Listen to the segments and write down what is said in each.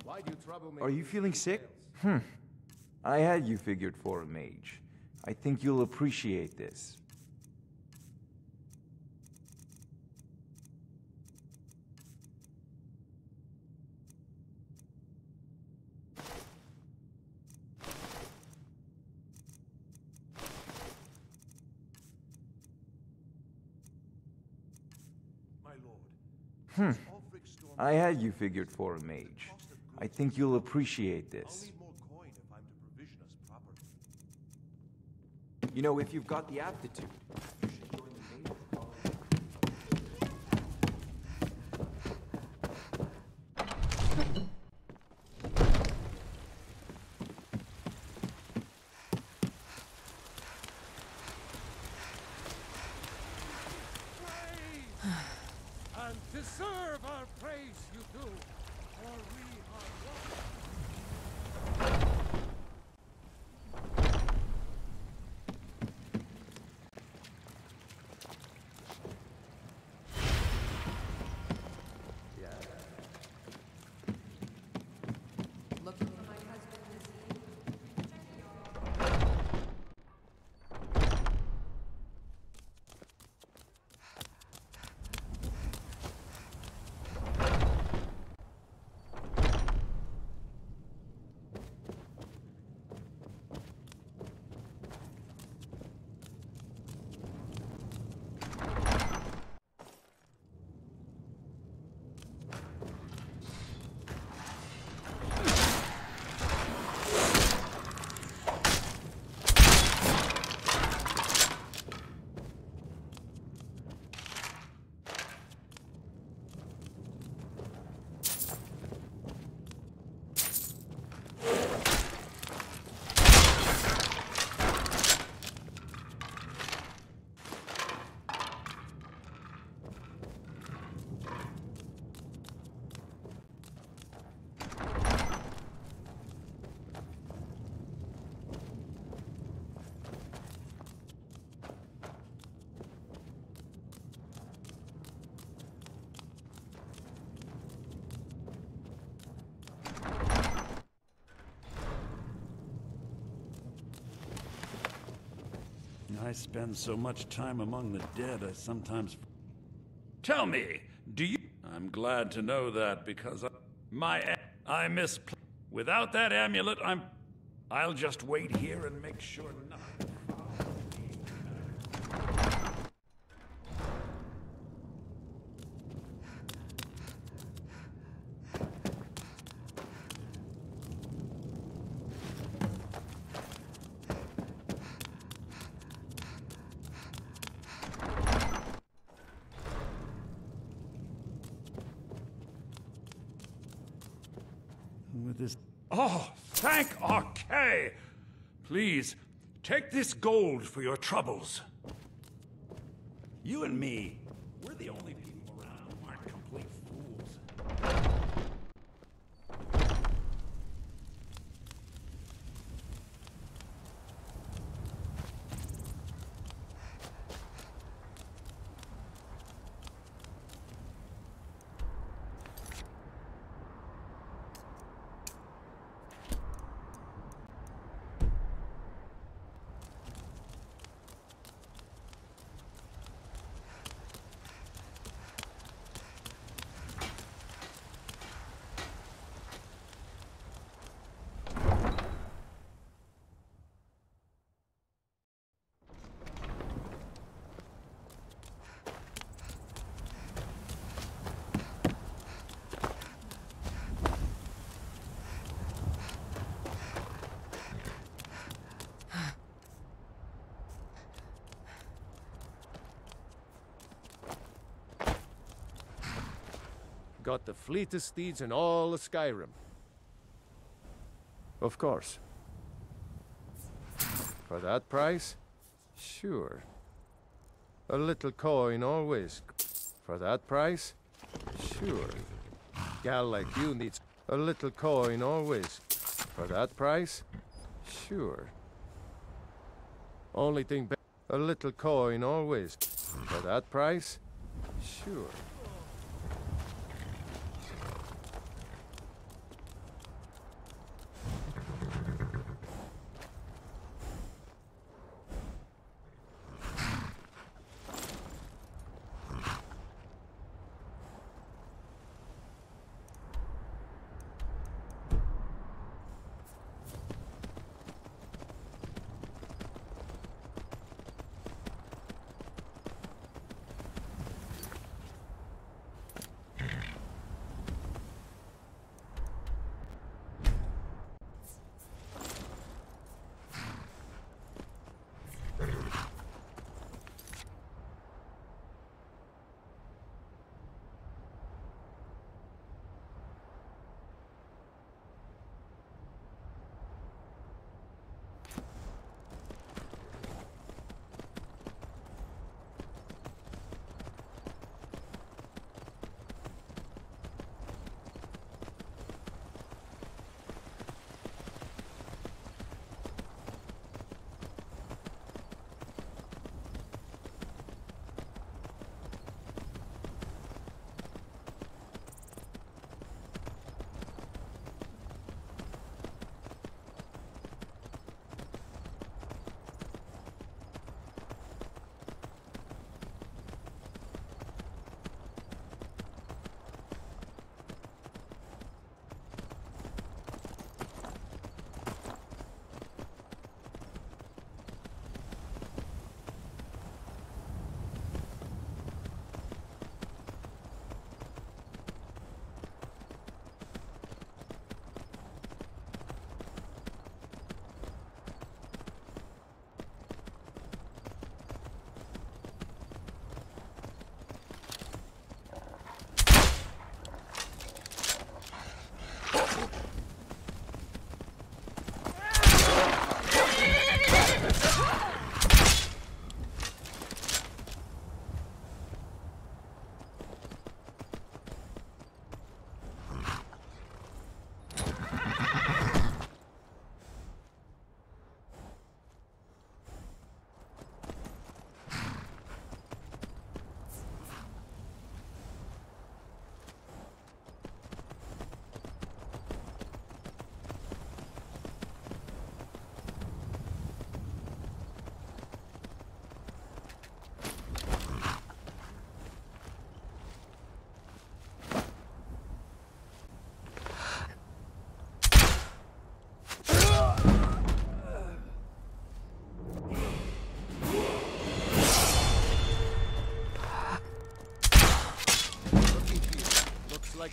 Are you feeling sick? I had you figured for a mage. I think you'll appreciate this. I had you figured for a mage. I think you'll appreciate this. You know, if you've got the aptitude, you should join the mages and deserve our praise, you do, for we are one. Looking for my husband this evening? I spend so much time among the dead, I sometimes... Tell me, do you... I'm glad to know that, because I miss... Without that amulet, I'll just wait here and make sure nothing... With this... Oh, thank Archay! Please, take this gold for your troubles. You and me, we're the only people around who aren't complete fools. Got the fleetest steeds in all of Skyrim. Of course. For that price? Sure. A little coin always. For that price? Sure. Gal like you needs a little coin always. For that price? Sure. Only thing a little coin always. For that price? Sure.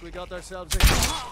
we got ourselves a...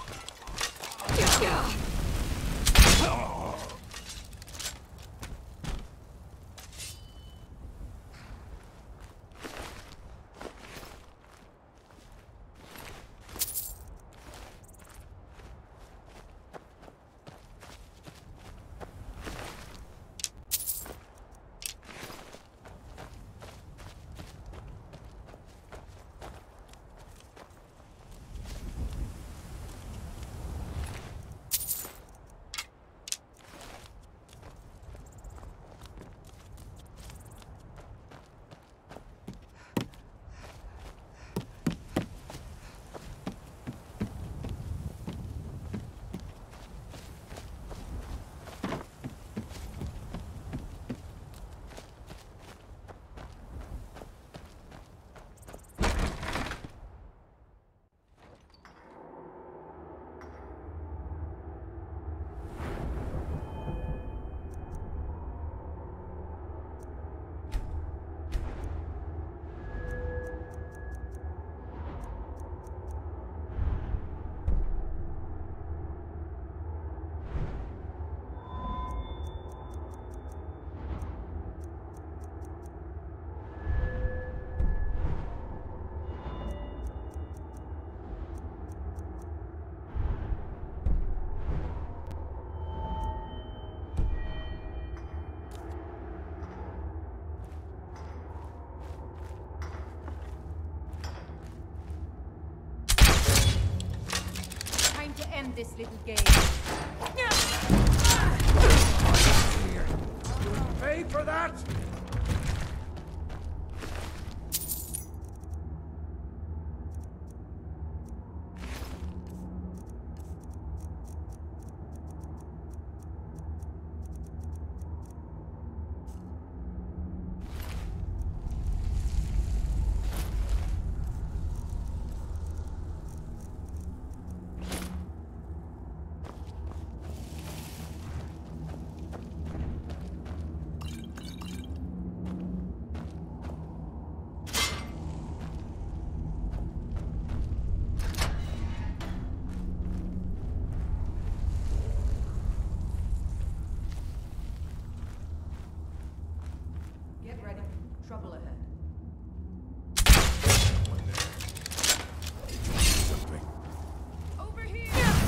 End this little game. Pay for that? Get ready. Trouble ahead. Over here!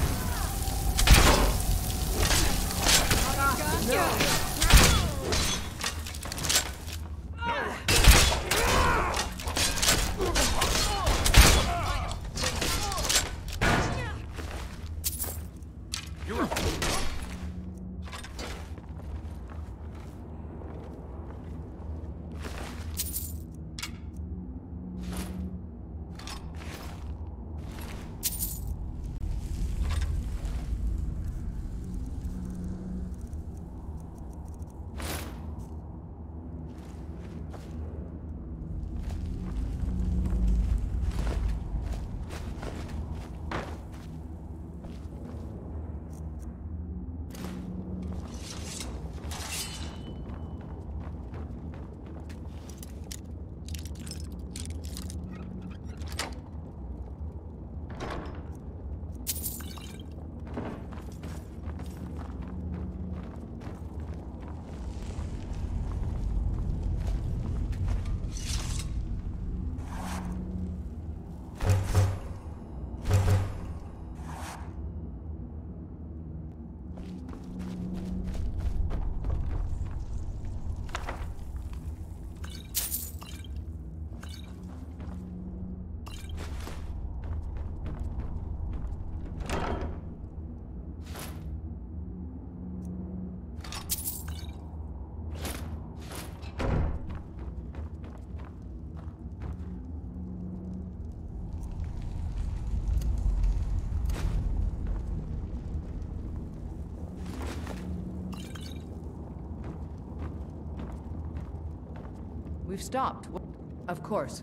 We've stopped. Of course.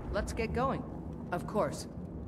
Let's get going. Of course.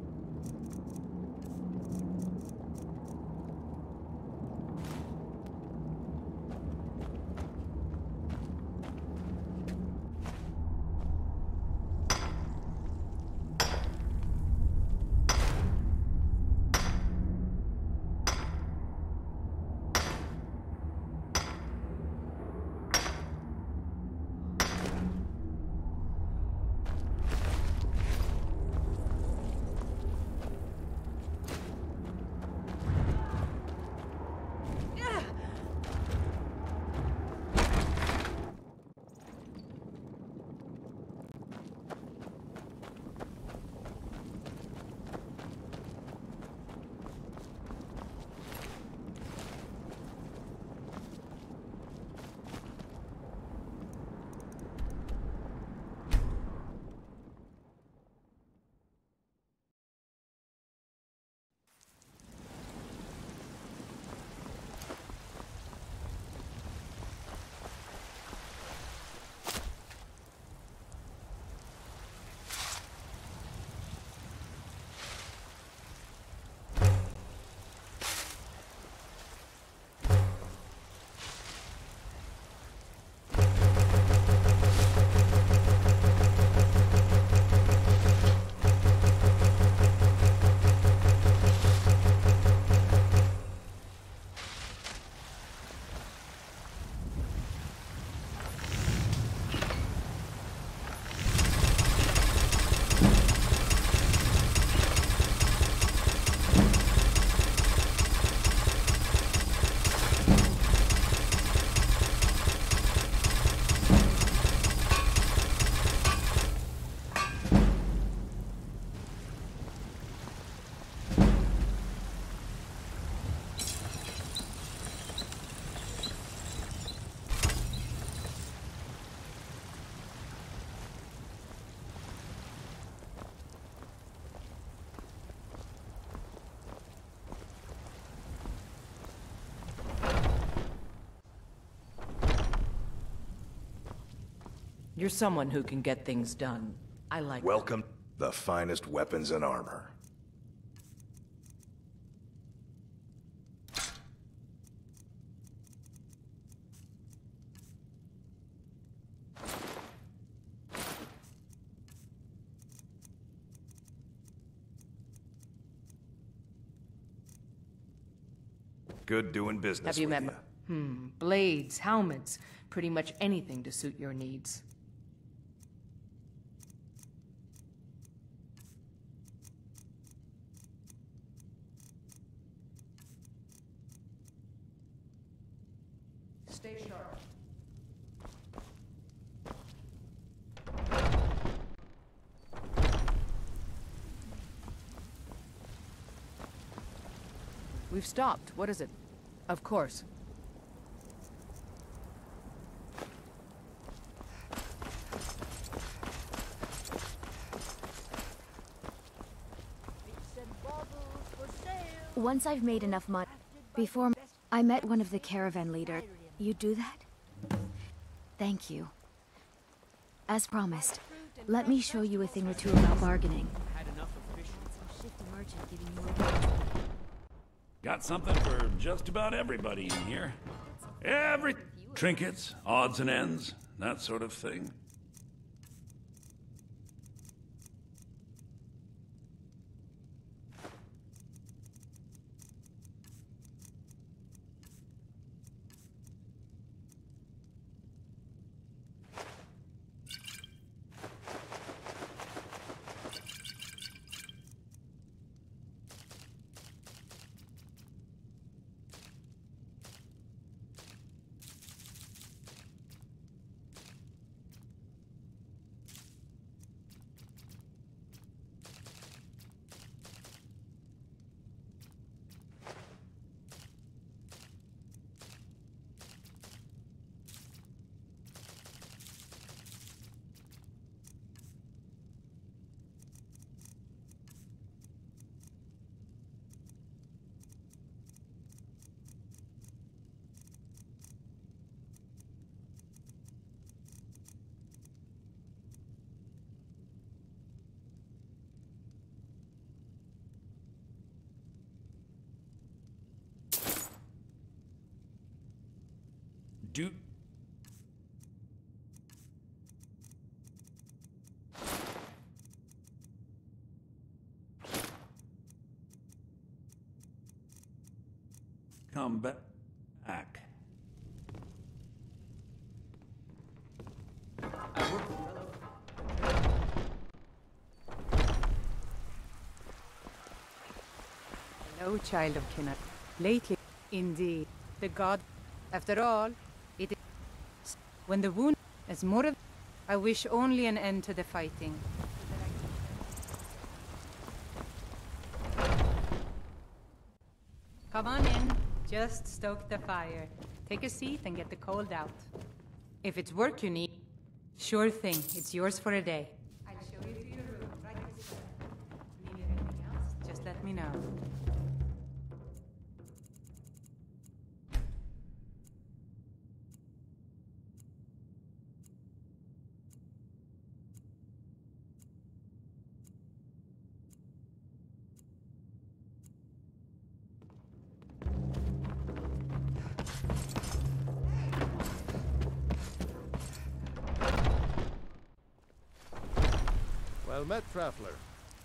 You're someone who can get things done. I like that. Welcome the finest weapons and armor. Good doing business Have you with met you. Blades, helmets, pretty much anything to suit your needs. Stay sharp. We've stopped. What is it? Of course. Once I've made enough money, before I met one of the caravan leaders. You do that? Thank you. As promised, let me show you a thing or two about bargaining. Got something for just about everybody in here. Trinkets, odds and ends, that sort of thing. Do... Come back. Hello, child of Kinnat. Lately, indeed, the god. After all, it is when the wound is more of. I wish only an end to the fighting. Come on in. Just stoke the fire. Take a seat and get the cold out. If it's work you need, sure thing. It's yours for a day. I'll show you to your room right this way. Need anything else? Just let me know. Well met, traveler.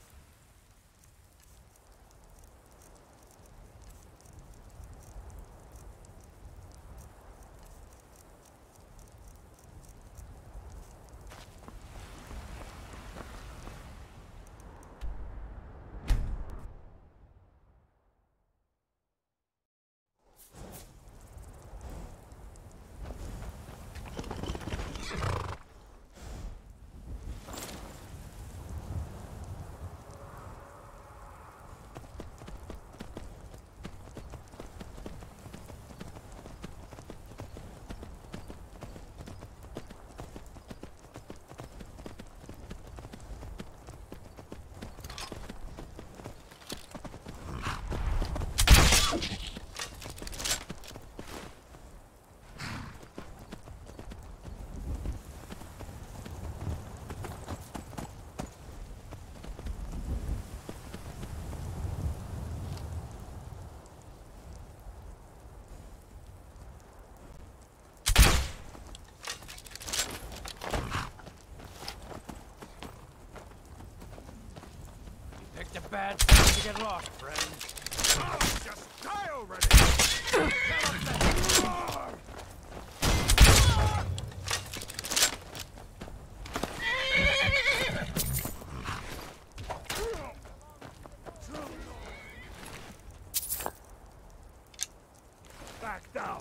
A bad time to get lost, friend. Oh, just die already! Get up there! Back down!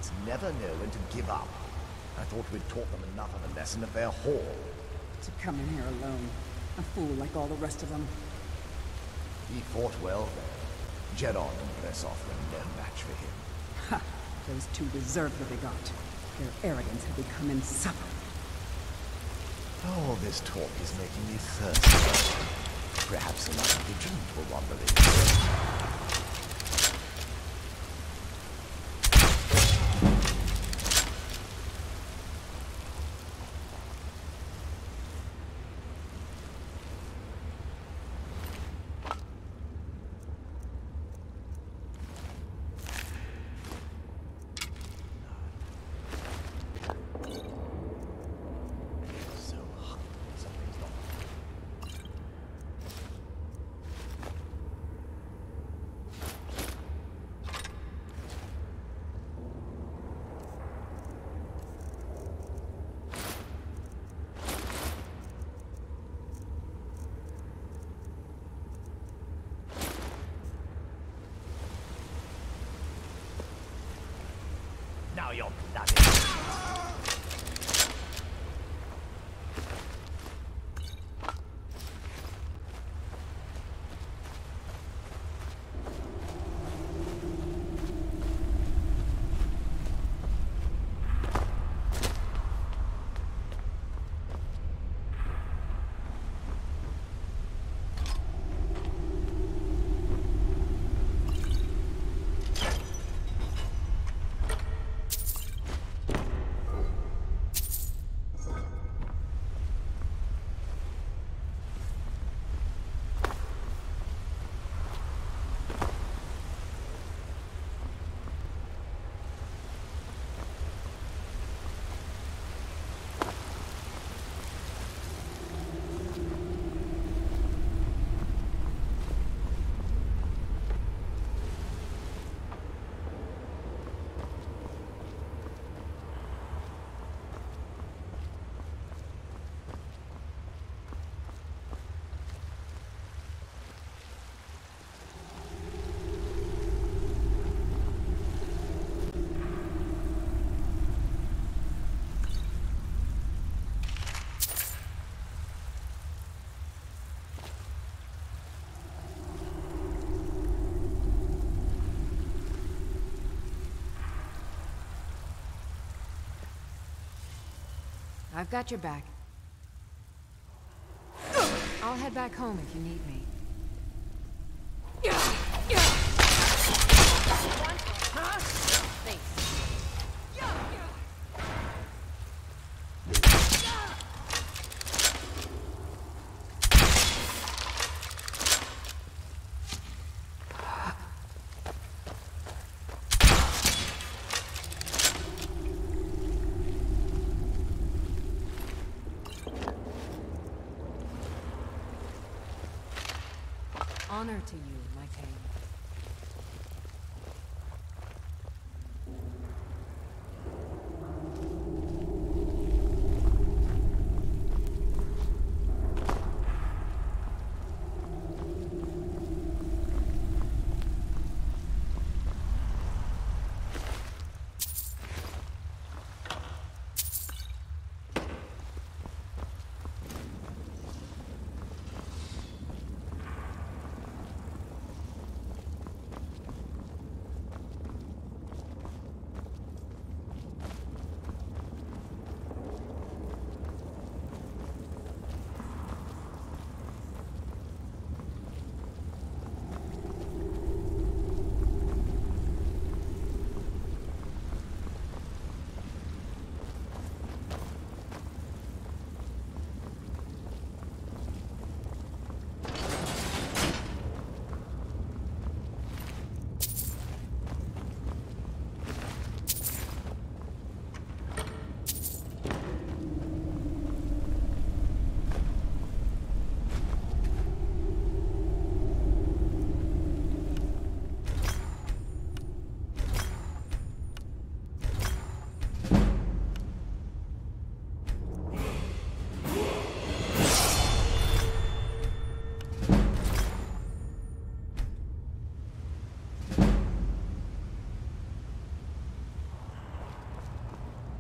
Bandits never know when to give up. I thought we'd taught them enough of a lesson at their hall. To come in here alone. A fool like all the rest of them. He fought well there. Jedon and Bressoff were no match for him. Ha! Those two deserved what they got. Their arrogance had become insufferable. All this talk is making me thirsty. Perhaps another vigilant will wander in. Now you're bloody. I've got your back. I'll head back home if you need me. Honor to you, my king.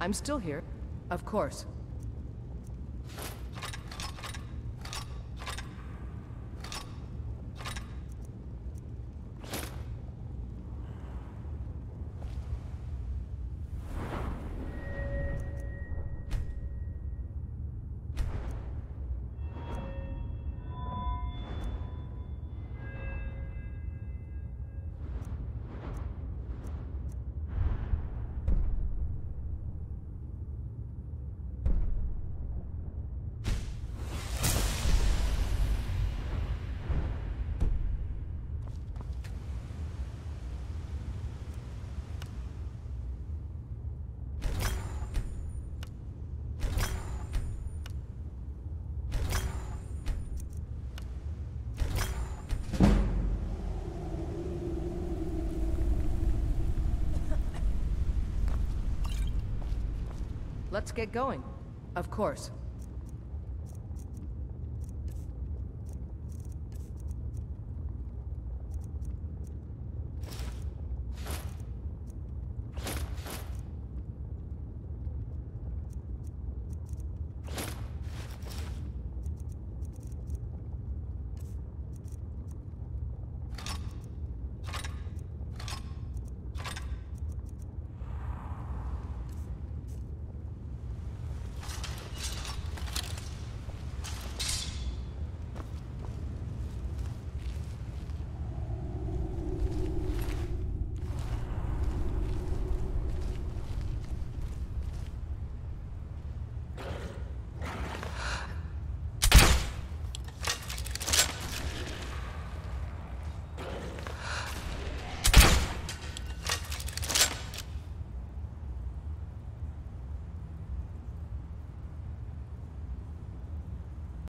I'm still here. Of course. Let's get going. Of course.